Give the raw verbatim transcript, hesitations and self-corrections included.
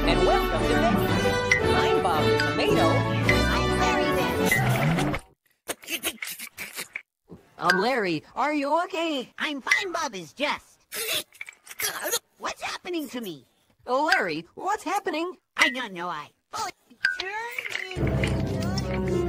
and welcome to Veggie. I'm Bob the Tomato. I'm Larry then. Um, Larry, are you okay? I'm fine, Bob is just. What's happening to me? Oh, Larry, what's happening? I don't know. I. Oh, turn.